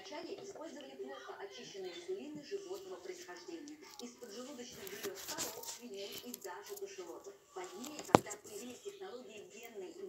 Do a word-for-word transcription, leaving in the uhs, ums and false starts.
Вначале использовали плохо очищенные инсулины животного происхождения из поджелудочных желез коров, свиней и даже кашалотов. Позднее, когда появились технологии генной